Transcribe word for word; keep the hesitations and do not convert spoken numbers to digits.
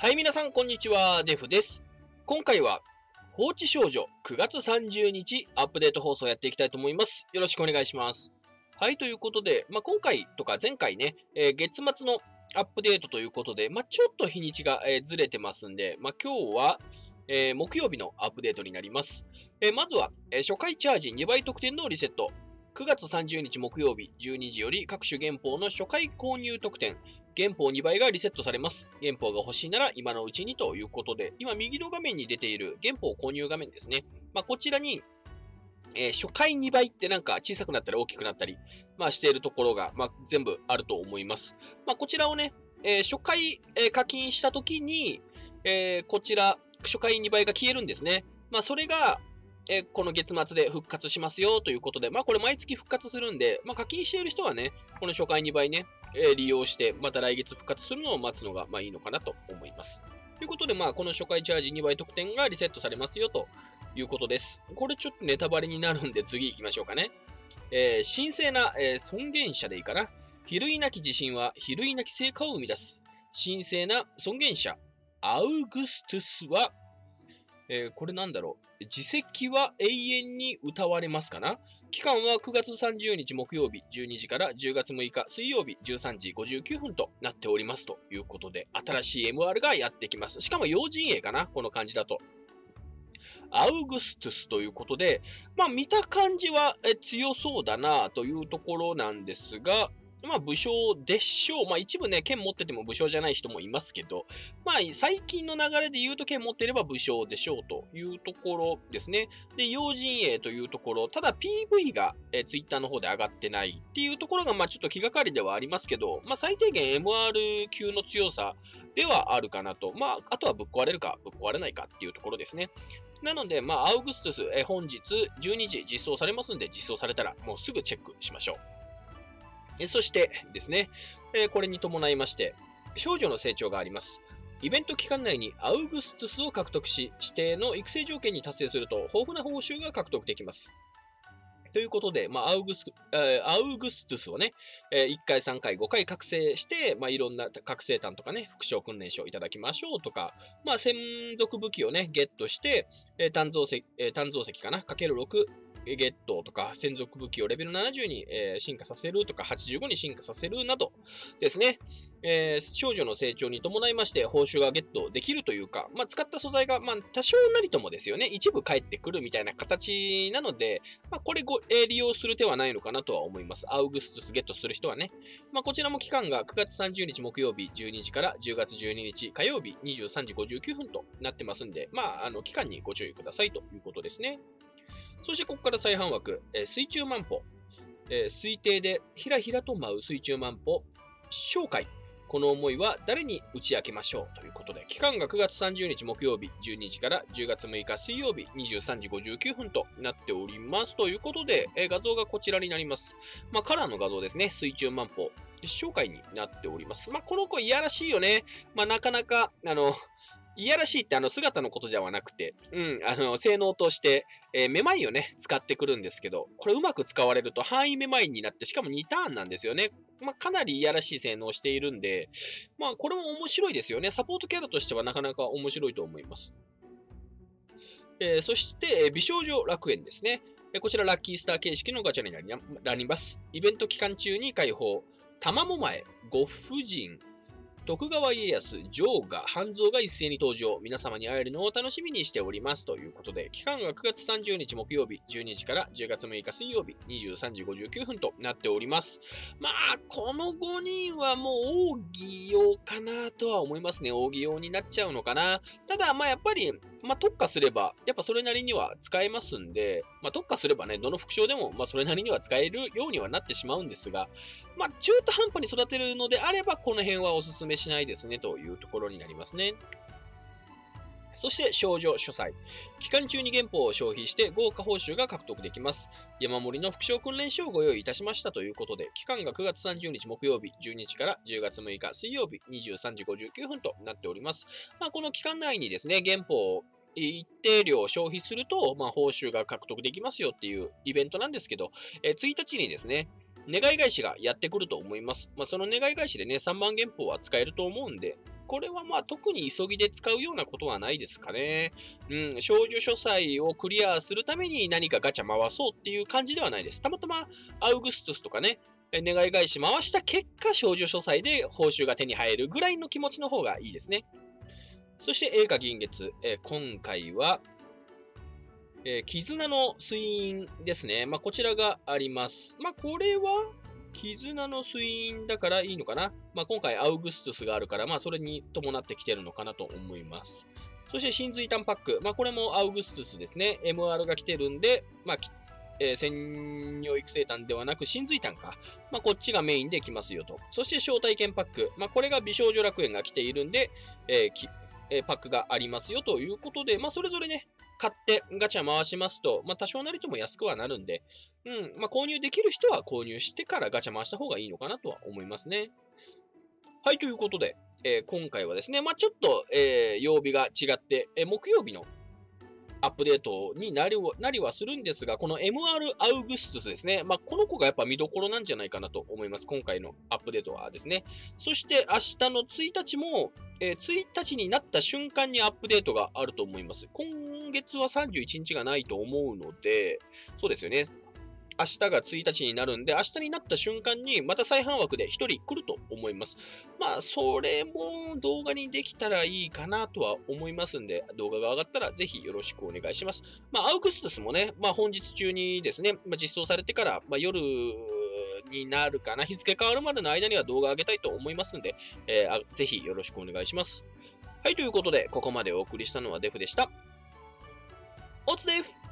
はい、皆さん、こんにちは。デフです。今回は、放置少女くがつさんじゅうにちアップデート放送やっていきたいと思います。よろしくお願いします。はい、ということで、まあ、今回とか前回ね、えー、月末のアップデートということで、まあ、ちょっと日にちが、えー、ずれてますんで、まあ、今日は、えー、木曜日のアップデートになります。えー、まずは、えー、初回チャージにばい特典のリセット。くがつさんじゅうにち木曜日じゅうにじより各種原宝の初回購入特典、原宝にばいがリセットされます。原宝が欲しいなら今のうちにということで、今右の画面に出ている原宝購入画面ですね。まあ、こちらに、えー、初回にばいってなんか小さくなったり大きくなったり、まあ、しているところが、まあ、全部あると思います。まあ、こちらをね、えー、初回、えー、課金したときに、えー、こちら、初回にばいが消えるんですね。まあ、それが、えー、この月末で復活しますよということで、まあこれ毎月復活するんで、まあ課金している人はね、この初回にばいね、えー、利用して、また来月復活するのを待つのがまあいいのかなと思います。ということで、まあこの初回チャージにばい特典がリセットされますよということです。これちょっとネタバレになるんで次行きましょうかね。えー、神聖な、えー、尊厳者でいいかな。比類なき自信は比類なき成果を生み出す。神聖な尊厳者、アウグストゥスは、えー、これなんだろう。自責は永遠に歌われますかな。期間はくがつさんじゅうにち木曜日じゅうにじからじゅうがつむいか水曜日じゅうさんじごじゅうきゅうふんとなっておりますということで、新しい エムアール がやってきます。しかも要人名かな、この感じだと。アウグストゥスということで、まあ見た感じは強そうだなというところなんですが、まあ武将でしょう。まあ一部ね、剣持ってても武将じゃない人もいますけど、まあ最近の流れで言うと剣持ってれば武将でしょうというところですね。で、要人営というところ、ただ ピーブイ がえツイッターの方で上がってないっていうところがまあちょっと気がかりではありますけど、まあ最低限 エムアール 級の強さではあるかなと。まああとはぶっ壊れるかぶっ壊れないかっていうところですね。なので、まあ、アウグストゥス、え本日じゅうにじ実装されますんで、実装されたらもうすぐチェックしましょう。えそしてですね、えこれに伴いまして、少女の成長があります。イベント期間内にアウグストゥスを獲得し、指定の育成条件に達成すると、豊富な報酬が獲得できます。ということで、まあ、アウグス、えー、アウグストゥスをね、えー、いっかい、さんかい、ごかい覚醒して、まあ、いろんな覚醒弾とかね、副将訓練書をいただきましょうとか、まあ、専属武器をね、ゲットして、えー、単造石、えー、単造石かな、かけるろく、ゲットとか、専属武器をレベルななじゅうに、えー、進化させるとか、はちじゅうごに進化させるなどですね、えー、少女の成長に伴いまして報酬がゲットできるというか、まあ、使った素材が、まあ、多少なりともですよね、一部返ってくるみたいな形なので、まあ、これご、えー、利用する手はないのかなとは思います。アウグストゥスゲットする人はね。まあ、こちらも期間がくがつさんじゅうにち木曜日じゅうにじからじゅうがつじゅうににち火曜日にじゅうさんじごじゅうきゅうふんとなってますんで、まあ、あの、期間にご注意くださいということですね。そしてここから再販枠、えー、水中万歩、えー、水底でひらひらと舞う水中万歩、紹介。この思いは誰に打ち明けましょうということで、期間がくがつさんじゅうにち木曜日じゅうにじからじゅうがつむいか水曜日にじゅうさんじごじゅうきゅうふんとなっておりますということで、えー、画像がこちらになります。まあ、カラーの画像ですね。水中万歩、紹介になっております。まあ、この子いやらしいよね。まあ、なかなか、あの、いやらしいってあの姿のことではなくて、うん、あの、性能として、えー、めまいをね、使ってくるんですけど、これうまく使われると範囲めまいになって、しかもにターンなんですよね。まあ、かなりいやらしい性能をしているんで、まあ、これも面白いですよね。サポートキャラとしてはなかなか面白いと思います。えー、そして、美少女楽園ですね。こちらラッキースター形式のガチャになります。イベント期間中に開放、玉も前、ご婦人、徳川家康、城が、半蔵が一斉に登場。皆様に会えるのを楽しみにしております。ということで、期間がくがつさんじゅうにち木曜日じゅうにじからじゅうがつむいか水曜日にじゅうさんじごじゅうきゅうふんとなっております。まあ、このごにんはもう奥義用かなとは思いますね。奥義用になっちゃうのかな。ただ、まあやっぱり、まあ特化すれば、やっぱそれなりには使えますんで、まあ特化すればね、どの副将でも、まあそれなりには使えるようにはなってしまうんですが、まあ中途半端に育てるのであれば、この辺はおすすめしないですね、というところになりますね。そして、少女書斎。期間中に原宝を消費して豪華報酬が獲得できます。山盛りの副将訓練書をご用意いたしましたということで、期間がくがつさんじゅうにち木曜日じゅうにじからじゅうがつむいか水曜日にじゅうさんじごじゅうきゅうふんとなっております。まあ、この期間内にですね、原宝を一定量消費すると、まあ、報酬が獲得できますよっていうイベントなんですけど、えー、ついたちにですね、願い返しがやってくると思います。まあ、その願い返しでね、さんまん原宝は使えると思うんで、 これはまあ特に急ぎで使うようなことはないですかね。うん、少女書斎をクリアするために何かガチャ回そうっていう感じではないです。たまたまアウグストゥスとかね、願い返し回した結果、少女書斎で報酬が手に入るぐらいの気持ちの方がいいですね。そして、栄華銀月。えー、今回は、えー、絆の水印ですね。まあ、こちらがあります。まあ、これは、絆の水印だからいいのかな。まあ、今回アウグストゥスがあるから、まあ、それに伴ってきてるのかなと思います。そして、真髄炭パック。まあ、これもアウグストゥスですね。エムアール が来てるんで、まあ、えー、専用育成炭ではなく、真髄炭か。まあ、こっちがメインで来ますよと。そして、招待券パック。まあ、これが美少女楽園が来ているんで、えー、きえー、パックがありますよということで、まあ、それぞれね、買ってガチャ回しますと、まあ、多少なりとも安くはなるんで、うん、まあ、購入できる人は購入してからガチャ回した方がいいのかなとは思いますね。はい、ということで、えー、今回はですね、まあ、ちょっと、えー、曜日が違って、えー、木曜日のアップデートになりなりはするんですが、この エムアール アウグストゥスですね。まあ、この子がやっぱ見どころなんじゃないかなと思います。今回のアップデートはですね。そして明日のついたちも、えー、ついたちになった瞬間にアップデートがあると思います。今月はさんじゅういちにちがないと思うので、そうですよね。明日がついたちになるんで、明日になった瞬間にまた再販枠でひとり来ると思います。まあ、それも動画にできたらいいかなとは思いますんで、動画が上がったらぜひよろしくお願いします。まあ、アウグストゥスもね、まあ、本日中にですね、まあ、実装されてから、まあ、夜になるかな、日付変わるまでの間には動画上げたいと思いますんで、えー、ぜひよろしくお願いします。はい、ということで、ここまでお送りしたのはデフでした。おつデフ